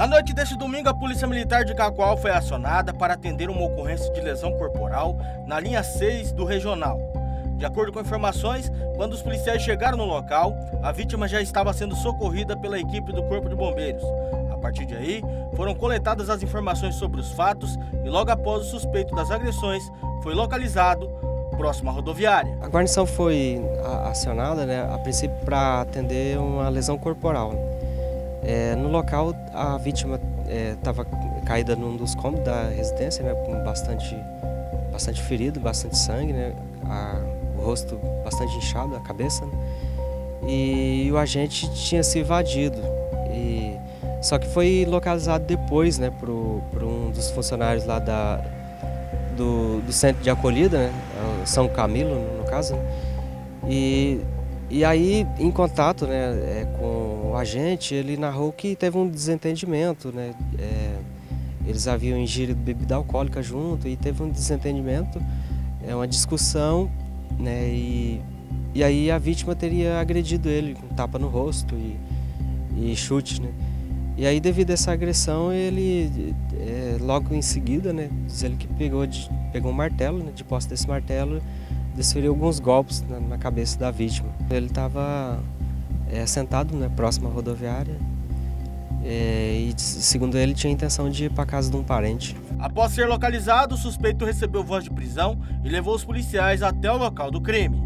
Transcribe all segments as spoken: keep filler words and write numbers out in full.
Na noite deste domingo, a Polícia Militar de Cacoal foi acionada para atender uma ocorrência de lesão corporal na linha seis do Regional. De acordo com informações, quando os policiais chegaram no local, a vítima já estava sendo socorrida pela equipe do Corpo de Bombeiros. A partir de aí, foram coletadas as informações sobre os fatos e logo após o suspeito das agressões, foi localizado próximo à rodoviária. A guarnição foi acionada, né, a princípio para atender uma lesão corporal. É, no local, a vítima estava é, caída num dos cômodos da residência, né, com bastante, bastante ferido, bastante sangue, né, a, o rosto bastante inchado, a cabeça, né, e o agente tinha se evadido. E, só que foi localizado depois, né, por, por um dos funcionários lá da, do, do centro de acolhida, né, São Camilo, no caso, né, e E aí, em contato, né, é, com o agente, ele narrou que teve um desentendimento, né, é, eles haviam ingerido bebida alcoólica junto e teve um desentendimento, é, uma discussão, né, e, e aí a vítima teria agredido ele com tapa no rosto e, e chute, né. E aí, devido a essa agressão, ele, é, logo em seguida, né, diz ele que pegou, de, pegou um martelo, né, de posse desse martelo, desferiu alguns golpes na, na cabeça da vítima. Ele estava é, sentado, né, próximo à rodoviária é, e, segundo ele, tinha a intenção de ir para a casa de um parente. Após ser localizado, o suspeito recebeu voz de prisão e levou os policiais até o local do crime.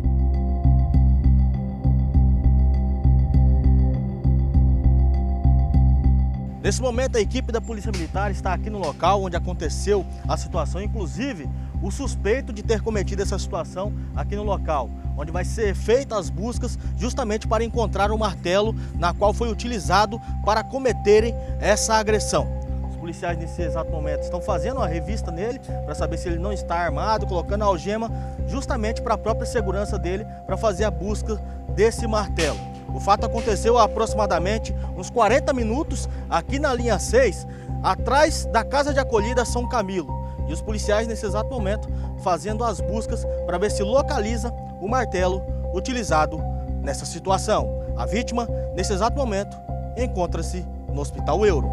Nesse momento, a equipe da Polícia Militar está aqui no local onde aconteceu a situação, inclusive o suspeito de ter cometido essa situação aqui no local, onde vai ser feitas as buscas justamente para encontrar o martelo na qual foi utilizado para cometerem essa agressão. Os policiais nesse exato momento estão fazendo uma revista nele para saber se ele não está armado, colocando a algema justamente para a própria segurança dele, para fazer a busca desse martelo. O fato aconteceu há aproximadamente uns quarenta minutos aqui na linha seis, atrás da casa de acolhida São Camilo. E os policiais, nesse exato momento, fazendo as buscas para ver se localiza o martelo utilizado nessa situação. A vítima, nesse exato momento, encontra-se no Hospital Euro.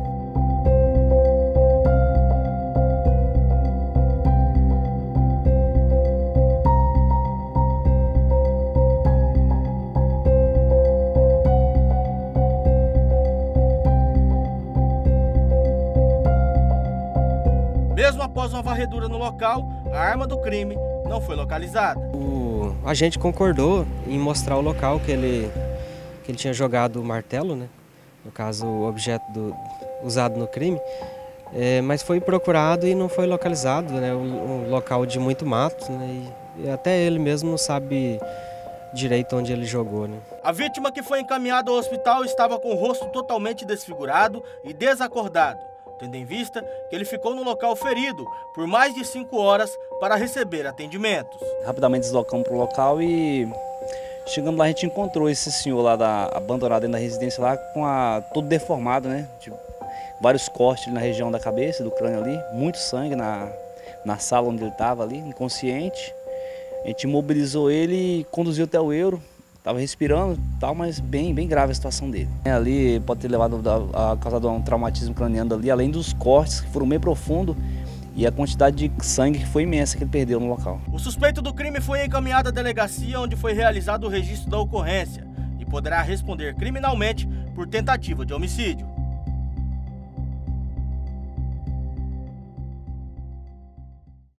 Mesmo após uma varredura no local, a arma do crime não foi localizada. O agente concordou em mostrar o local que ele, que ele tinha jogado o martelo, né? No caso, o objeto do, usado no crime, é, mas foi procurado e não foi localizado, né? Um, um local de muito mato, né? E, e até ele mesmo não sabe direito onde ele jogou, né? A vítima, que foi encaminhada ao hospital, estava com o rosto totalmente desfigurado e desacordado, tendo em vista que ele ficou no local ferido por mais de cinco horas para receber atendimentos. Rapidamente deslocamos para o local e chegando lá a gente encontrou esse senhor lá da, abandonado dentro da residência lá, com a, todo deformado, né? Tipo, vários cortes na região da cabeça, do crânio ali, muito sangue na, na sala onde ele estava ali, inconsciente. A gente imobilizou ele e conduziu até o Euro. Estava respirando, tal, mas bem, bem grave a situação dele. Ali pode ter levado a, a causado um traumatismo craniano ali, além dos cortes que foram bem profundos e a quantidade de sangue que foi imensa que ele perdeu no local. O suspeito do crime foi encaminhado à delegacia, onde foi realizado o registro da ocorrência e poderá responder criminalmente por tentativa de homicídio.